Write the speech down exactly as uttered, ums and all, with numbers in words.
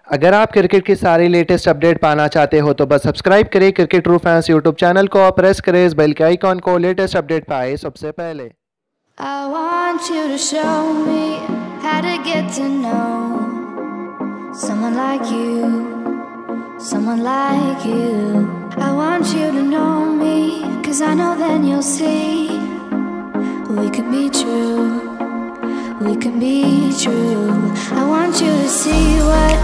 अगर आप क्रिकेट की सारी लेटेस्ट अपडेट पाना चाहते हो तो बस सब्सक्राइब करें cricket true fans YouTube channel को और प्रेस करें इस बेल के आइकॉन को लेटेस्ट अपडेट पाए सबसे पहले। I want you to show me how to get to know someone like you, someone like you. I want you to know me, cause I know then you'll see we could be true, we can be true. I want you to see what